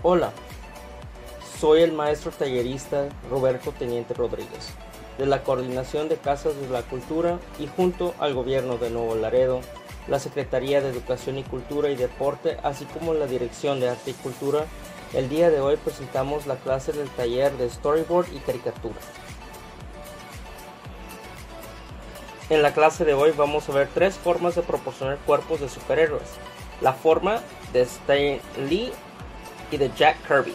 Hola, soy el maestro tallerista Roberto Teniente Rodríguez, de la Coordinación de Casas de la Cultura y junto al Gobierno de Nuevo Laredo, la Secretaría de Educación y Cultura y Deporte, así como la Dirección de Arte y Cultura, el día de hoy presentamos la clase del taller de Storyboard y Caricatura. En la clase de hoy vamos a ver 3 formas de proporcionar cuerpos de superhéroes. La forma de Stan Lee y de Jack Kirby.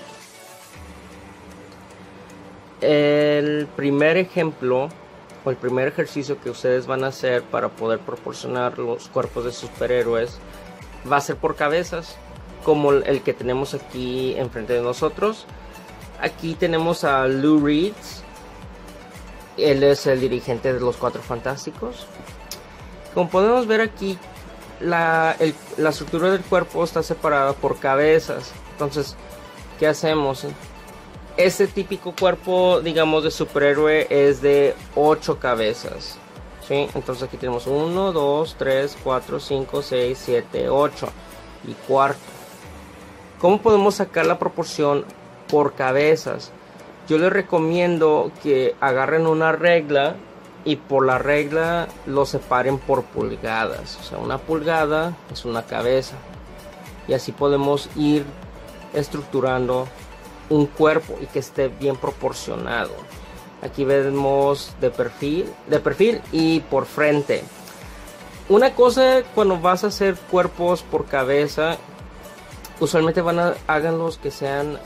El primer ejemplo o el primer ejercicio que ustedes van a hacer para poder proporcionar los cuerpos de superhéroes va a ser por cabezas, como el que tenemos aquí enfrente de nosotros. Aquí tenemos a Lou Reed. Él es el dirigente de los Cuatro Fantásticos. Como podemos ver aquí, la estructura del cuerpo está separada por cabezas. Entonces, ¿qué hacemos? Este típico cuerpo, digamos, de superhéroe es de 8 cabezas, ¿sí? Entonces aquí tenemos 1, 2, 3, 4, 5, 6, 7, 8 y cuarto. ¿Cómo podemos sacar la proporción por cabezas? Yo les recomiendo que agarren una regla y por la regla lo separen por pulgadas. O sea, una pulgada es una cabeza. Y así podemos ir estructurando un cuerpo y que esté bien proporcionado. Aquí vemos de perfil y por frente. Una cosa, cuando vas a hacer cuerpos por cabeza, usualmente háganlos que sean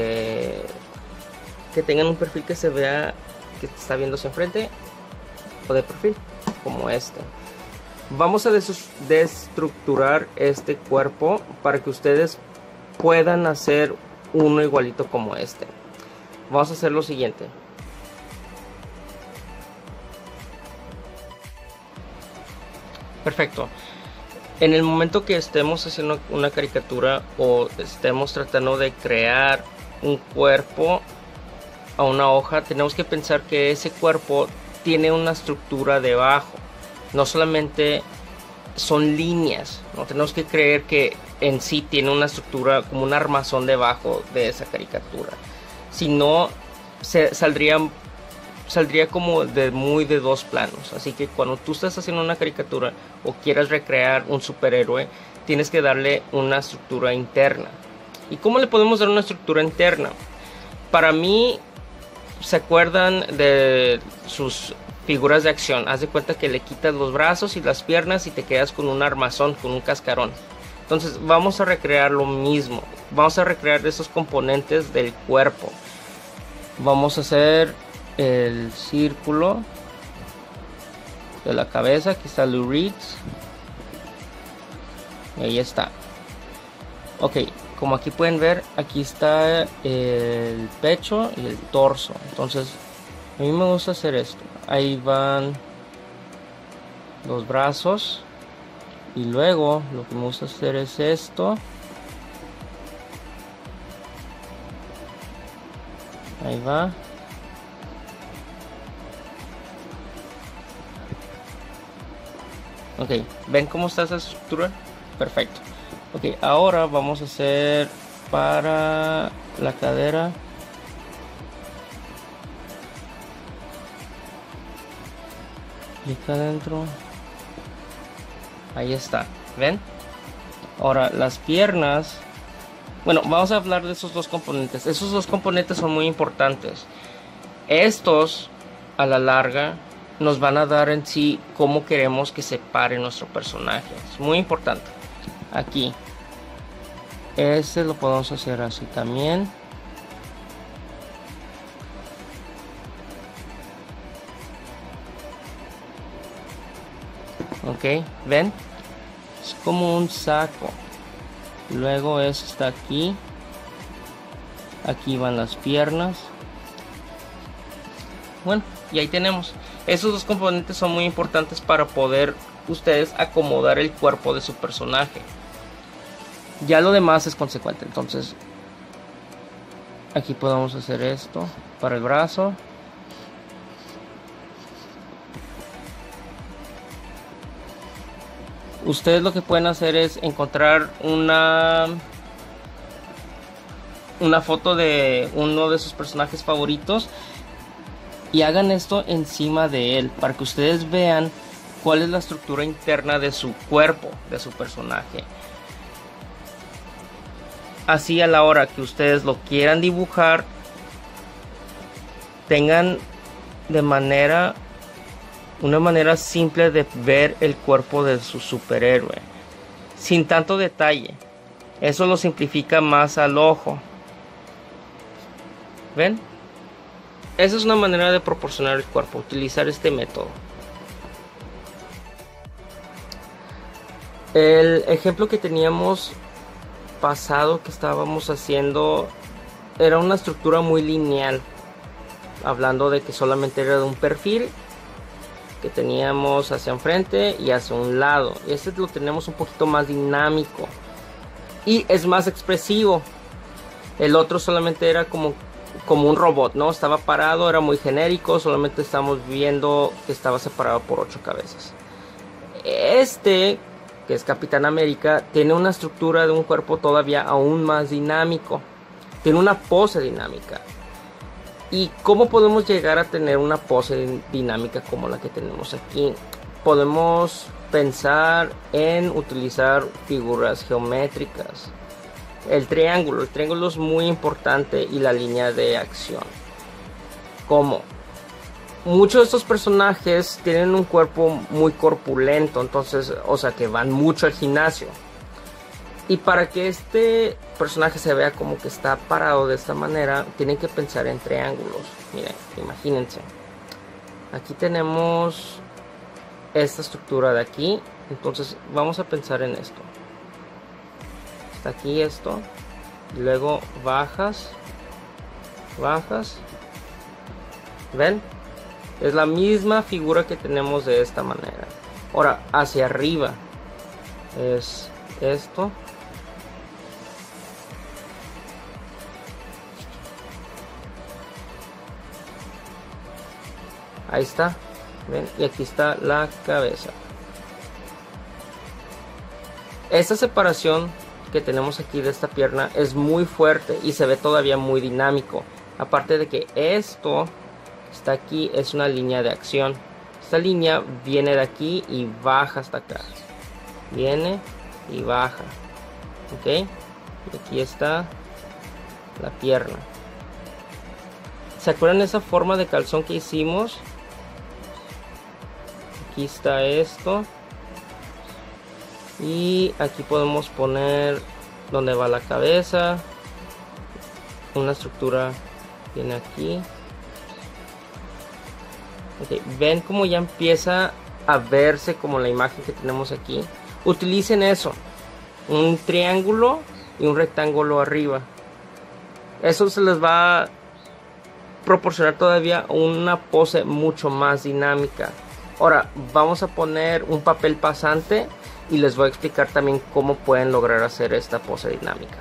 que tengan un perfil que se vea que está viendo hacia enfrente o de perfil, como este. Vamos a destructurar este cuerpo para que ustedes puedan hacer uno igualito como este. Vamos a hacer lo siguiente. Perfecto. En el momento que estemos haciendo una caricatura o estemos tratando de crear un cuerpo a una hoja, tenemos que pensar que ese cuerpo tiene una estructura debajo. No solamente son líneas, no tenemos que creer que en sí tiene una estructura como un armazón debajo de esa caricatura. Si no, saldría como de dos planos. Así que cuando tú estás haciendo una caricatura o quieras recrear un superhéroe, tienes que darle una estructura interna. ¿Y cómo le podemos dar una estructura interna? Para mí, ¿se acuerdan de sus figuras de acción? Haz de cuenta que le quitas los brazos y las piernas y te quedas con un armazón, con un cascarón. Entonces vamos a recrear lo mismo. Vamos a recrear esos componentes del cuerpo. Vamos a hacer el círculo de la cabeza. Aquí está Lou Reed. Y ahí está. Ok, como aquí pueden ver, aquí está el pecho y el torso. Entonces a mí me gusta hacer esto. Ahí van los brazos. Y luego lo que me gusta hacer es esto. Ahí va. Ok, ¿ven cómo está esa estructura? Perfecto. Ok, ahora vamos a hacer para la cadera. Y acá adentro. Ahí está, ¿ven? Ahora las piernas. Bueno, vamos a hablar de esos dos componentes. Esos dos componentes son muy importantes. Estos, a la larga, nos van a dar en sí cómo queremos que se pare nuestro personaje. Es muy importante. Aquí. Este lo podemos hacer así también. Ok, ¿ven? Es como un saco. Luego eso está aquí. Aquí van las piernas. Bueno, y ahí tenemos. Esos dos componentes son muy importantes para poder ustedes acomodar el cuerpo de su personaje. Ya lo demás es consecuente. Entonces, aquí podemos hacer esto para el brazo. Ustedes lo que pueden hacer es encontrar un una foto de uno de sus personajes favoritos y hagan esto encima de él para que ustedes vean cuál es la estructura interna de su cuerpo, de su personaje. Así a la hora que ustedes lo quieran dibujar, tengan una manera simple de ver el cuerpo de su superhéroe, sin tanto detalle. Eso lo simplifica más al ojo. ¿Ven? Esa es una manera de proporcionar el cuerpo, utilizar este método. El ejemplo que teníamos pasado que estábamos haciendo era una estructura muy lineal, hablando de que solamente era de un perfil que teníamos hacia enfrente y hacia un lado. Este lo tenemos un poquito más dinámico y es más expresivo. El otro solamente era como un robot, ¿no? Estaba parado, era muy genérico, solamente estamos viendo que estaba separado por 8 cabezas. Este, que es Capitán América, tiene una estructura de un cuerpo todavía aún más dinámico. Tiene una pose dinámica. ¿Y cómo podemos llegar a tener una pose dinámica como la que tenemos aquí? Podemos pensar en utilizar figuras geométricas. El triángulo es muy importante, y la línea de acción. ¿Cómo? Muchos de estos personajes tienen un cuerpo muy corpulento, entonces, o sea, que van mucho al gimnasio. Y para que este personaje se vea como que está parado de esta manera, tienen que pensar en triángulos. Miren, imagínense. Aquí tenemos esta estructura de aquí, entonces vamos a pensar en esto. Está aquí esto, y luego bajas. ¿Ven? Es la misma figura que tenemos de esta manera. Ahora, hacia arriba es esto. Ahí está. ¿Ven? Y aquí está la cabeza. Esta separación que tenemos aquí de esta pierna es muy fuerte y se ve todavía muy dinámico. Aparte de que esto está aquí, es una línea de acción. Esta línea viene de aquí y baja hasta acá. Viene y baja. Ok. Y aquí está la pierna. ¿Se acuerdan de esa forma de calzón que hicimos? Aquí está esto. Y aquí podemos poner donde va la cabeza. Una estructura viene aquí. Okay. Ven cómo ya empieza a verse como la imagen que tenemos aquí. Utilicen eso, un triángulo y un rectángulo arriba. Eso se les va a proporcionar todavía una pose mucho más dinámica. Ahora vamos a poner un papel pasante y les voy a explicar también cómo pueden lograr hacer esta pose dinámica.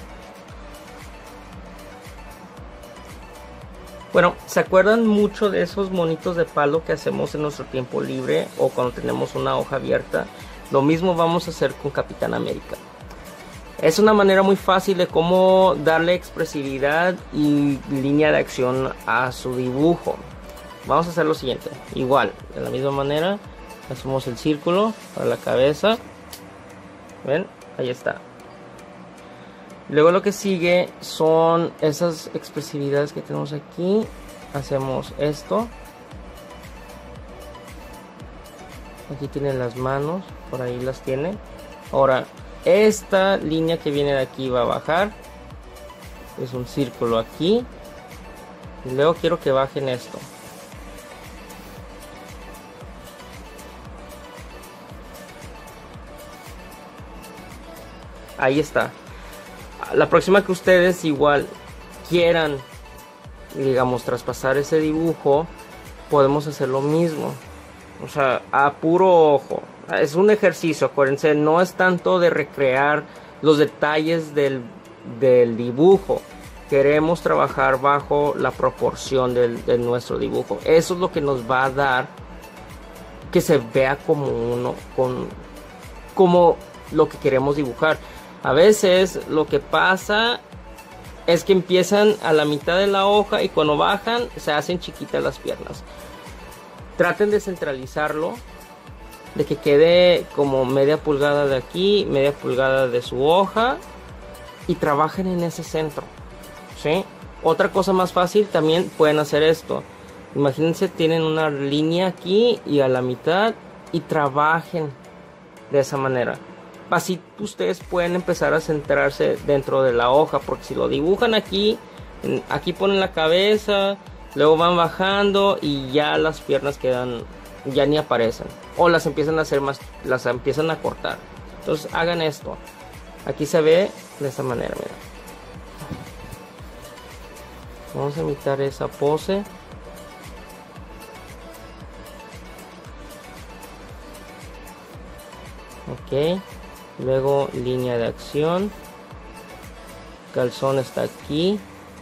Bueno, ¿se acuerdan mucho de esos monitos de palo que hacemos en nuestro tiempo libre o cuando tenemos una hoja abierta? Lo mismo vamos a hacer con Capitán América. Es una manera muy fácil de cómo darle expresividad y línea de acción a su dibujo. Vamos a hacer lo siguiente. Igual, de la misma manera, hacemos el círculo para la cabeza. ¿Ven? Ahí está. Luego lo que sigue son esas expresividades que tenemos aquí. Hacemos esto. Aquí tienen las manos, por ahí las tiene. Ahora, esta línea que viene de aquí va a bajar. Es un círculo aquí. Y luego quiero que bajen esto. Ahí está. La próxima que ustedes igual quieran, digamos, traspasar ese dibujo, podemos hacer lo mismo. O sea, a puro ojo. Es un ejercicio, acuérdense, no es tanto de recrear los detalles del dibujo. Queremos trabajar bajo la proporción de nuestro dibujo. Eso es lo que nos va a dar que se vea como como lo que queremos dibujar. A veces lo que pasa es que empiezan a la mitad de la hoja y cuando bajan se hacen chiquitas las piernas. Traten de centralizarlo, de que quede como media pulgada de aquí, media pulgada de su hoja, y trabajen en ese centro, ¿sí? Otra cosa más fácil, también pueden hacer esto. Imagínense, tienen una línea aquí y a la mitad, y trabajen de esa manera. Así ustedes pueden empezar a centrarse dentro de la hoja, porque si lo dibujan aquí, aquí ponen la cabeza, luego van bajando y ya las piernas quedan, ya ni aparecen, o las empiezan a hacer más, las empiezan a cortar. Entonces hagan esto. Aquí se ve de esta manera, mira. Vamos a imitar esa pose. Ok, luego línea de acción, calzón está aquí,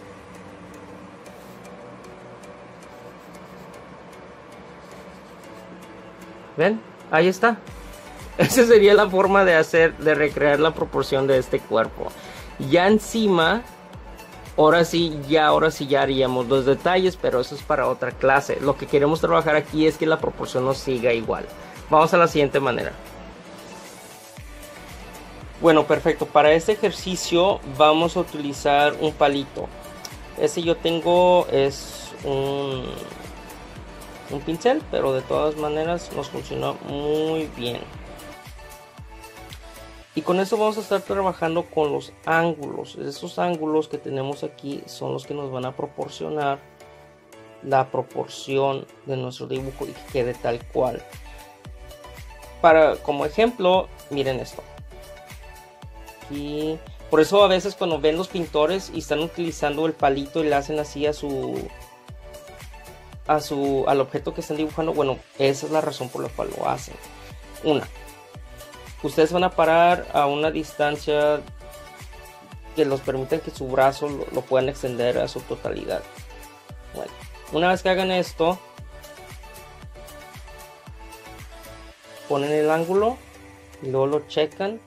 ven, ahí está. Esa sería la forma de recrear la proporción de este cuerpo. Ya encima, ahora sí ya haríamos los detalles, pero eso es para otra clase. Lo que queremos trabajar aquí es que la proporción nos siga igual. Vamos a la siguiente manera. Bueno, perfecto. Para este ejercicio vamos a utilizar un palito. Ese yo tengo es un pincel, pero de todas maneras nos funcionó muy bien. Y con eso vamos a estar trabajando con los ángulos. Esos ángulos que tenemos aquí son los que nos van a proporcionar la proporción de nuestro dibujo y que quede tal cual. Como ejemplo, miren esto. Aquí, por eso a veces cuando ven los pintores y están utilizando el palito y le hacen así al objeto que están dibujando, bueno, esa es la razón por la cual lo hacen. Ustedes van a parar a una distancia que los permita que su brazo lo puedan extender a su totalidad. Bueno, una vez que hagan esto, ponen el ángulo y luego lo checan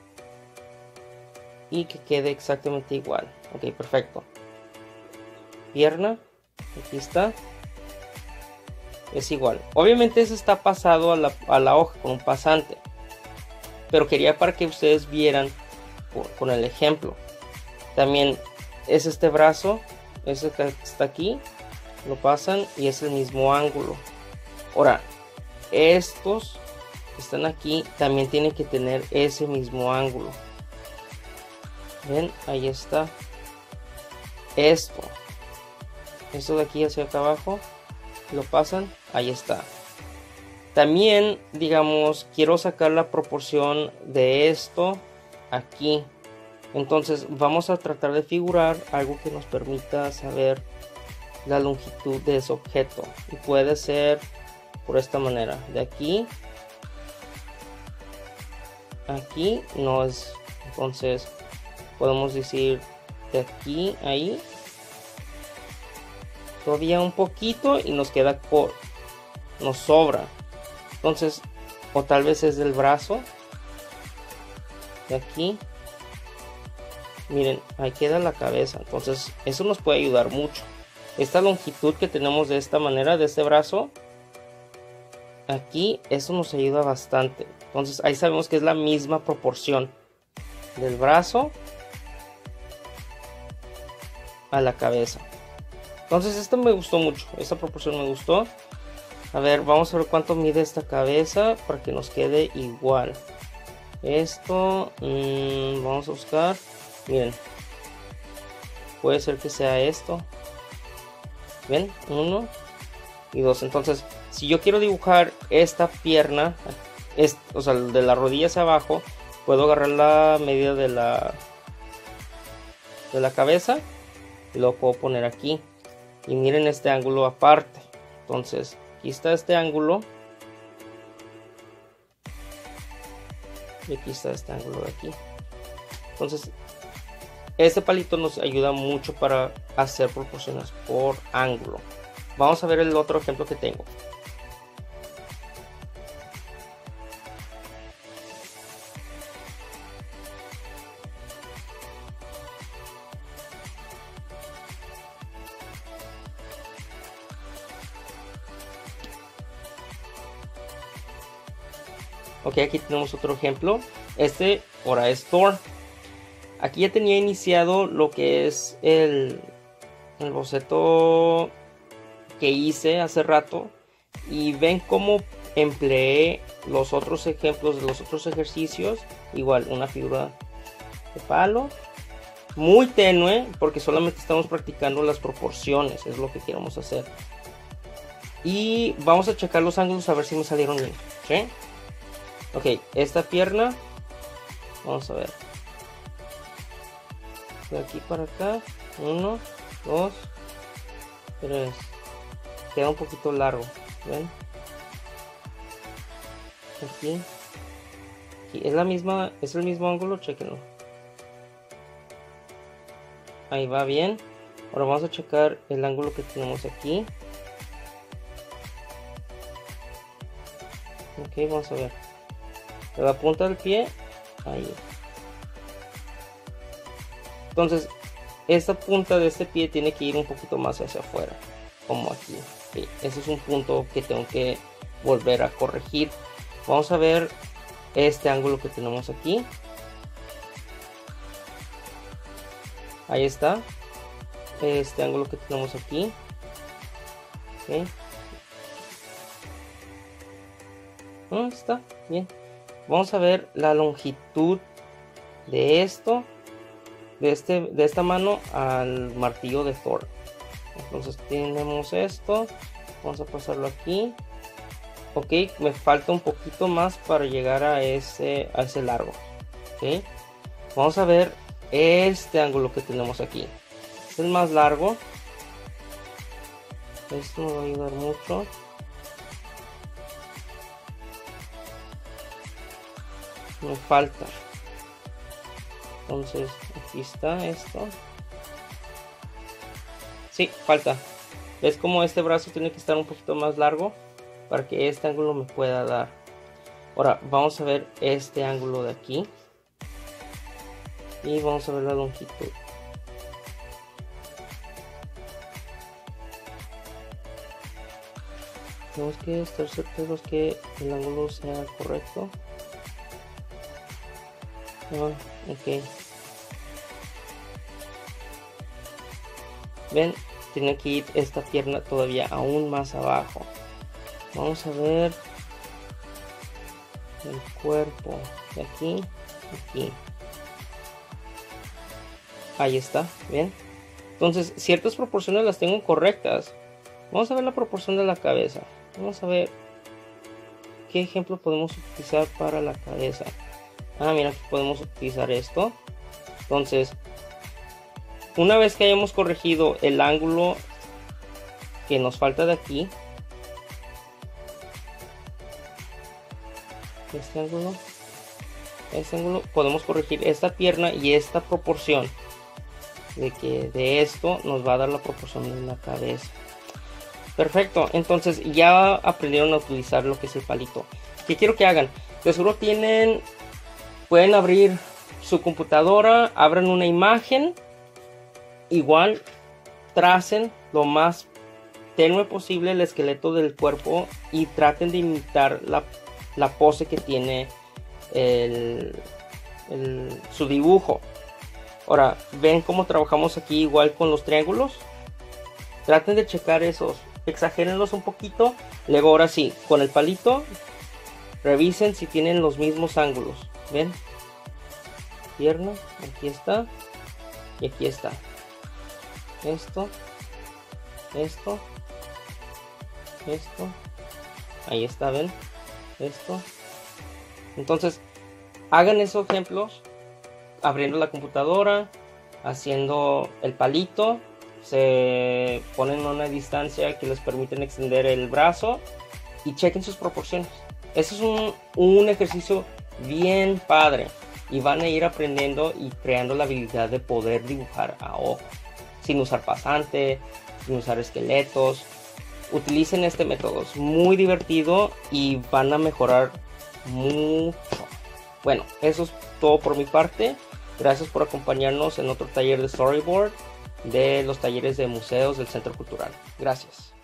y que quede exactamente igual. Ok, perfecto. Pierna, aquí está. Es igual. Obviamente eso está pasado a la hoja con un pasante, pero quería para que ustedes vieran con el ejemplo. También es este brazo, ese que está aquí, lo pasan y es el mismo ángulo. Ahora, estos que están aquí también tienen que tener ese mismo ángulo. Ven, ahí está. Esto de aquí hacia acá abajo, lo pasan, ahí está. También, digamos, quiero sacar la proporción de esto aquí. Entonces vamos a tratar de figurar algo que nos permita saber la longitud de ese objeto. Y puede ser por esta manera. De aquí a aquí no es. Entonces podemos decir de aquí a ahí. Todavía un poquito y nos queda corto. Nos sobra. Entonces, o tal vez es del brazo. De aquí. Miren, ahí queda la cabeza. Entonces, eso nos puede ayudar mucho. Esta longitud que tenemos de esta manera, de este brazo. Aquí, eso nos ayuda bastante. Entonces, ahí sabemos que es la misma proporción. Del brazo a la cabeza. Entonces, esto me gustó mucho. Esta proporción me gustó. A ver, vamos a ver cuánto mide esta cabeza para que nos quede igual. Esto, vamos a buscar. Miren, puede ser que sea esto. ¿Ven? 1 y 2. Entonces, si yo quiero dibujar esta pierna, o sea, de la rodilla hacia abajo, puedo agarrar la medida de la cabeza y lo puedo poner aquí. Y miren este ángulo aparte. Entonces, aquí está este ángulo. Y aquí está este ángulo de aquí. Entonces, este palito nos ayuda mucho para hacer proporciones por ángulo. Vamos a ver el otro ejemplo que tengo. Ok, aquí tenemos otro ejemplo. Este ahora es Thor. Aquí ya tenía iniciado lo que es el boceto que hice hace rato. Y ven cómo empleé los otros ejemplos de los otros ejercicios. Igual una figura de palo. Muy tenue porque solamente estamos practicando las proporciones. Es lo que queremos hacer. Y vamos a checar los ángulos a ver si me salieron bien. ¿Sí? Ok, esta pierna. Vamos a ver. De aquí para acá. 1, 2, 3. Queda un poquito largo. ¿Ven? Aquí. Es la misma. Es el mismo ángulo. Chequenlo. Ahí va bien. Ahora vamos a checar el ángulo que tenemos aquí. Ok, vamos a ver. De la punta del pie. Ahí. Entonces, esta punta de este pie tiene que ir un poquito más hacia afuera. Como aquí. Okay, ese es un punto que tengo que volver a corregir. Vamos a ver este ángulo que tenemos aquí. Ahí está. Este ángulo que tenemos aquí. Okay. Está bien. Vamos a ver la longitud de esto. De esta mano al martillo de Thor. Entonces tenemos esto. Vamos a pasarlo aquí. Ok, me falta un poquito más para llegar a ese largo. Ok, vamos a ver este ángulo que tenemos aquí. Es el más largo. Esto me va a ayudar mucho. Me falta. Entonces aquí está esto. Sí, falta. Es como este brazo tiene que estar un poquito más largo para que este ángulo me pueda dar. Ahora vamos a ver este ángulo de aquí. Y vamos a ver la longitud. Tenemos que estar seguros que el ángulo sea correcto. Ok. Ven, tiene que ir esta pierna todavía aún más abajo. Vamos a ver el cuerpo de aquí, aquí. Ahí está, bien. Entonces, ciertas proporciones las tengo correctas. Vamos a ver la proporción de la cabeza. Vamos a ver qué ejemplo podemos utilizar para la cabeza. Mira, aquí podemos utilizar esto. Entonces, una vez que hayamos corregido el ángulo que nos falta de aquí, este ángulo, podemos corregir esta pierna y esta proporción. De esto nos va a dar la proporción de la cabeza. Perfecto, entonces ya aprendieron a utilizar lo que es el palito. ¿Qué quiero que hagan? De seguro pueden abrir su computadora, abran una imagen, igual tracen lo más tenue posible el esqueleto del cuerpo y traten de imitar la pose que tiene su dibujo. Ahora, ven cómo trabajamos aquí igual con los triángulos. Traten de checar esos, exagérenlos un poquito. Luego ahora sí, con el palito revisen si tienen los mismos ángulos. Ven, pierna, aquí está y aquí está. Esto, ahí está, ven, esto. Entonces, hagan esos ejemplos abriendo la computadora, haciendo el palito, se ponen a una distancia que les permiten extender el brazo y chequen sus proporciones. Eso es un ejercicio bien padre y van a ir aprendiendo y creando la habilidad de poder dibujar a ojo, sin usar pasante, sin usar esqueletos. Utilicen este método, es muy divertido y van a mejorar mucho. Bueno, eso es todo por mi parte. Gracias por acompañarnos en otro taller de storyboard de los talleres de museos del Centro Cultural. Gracias.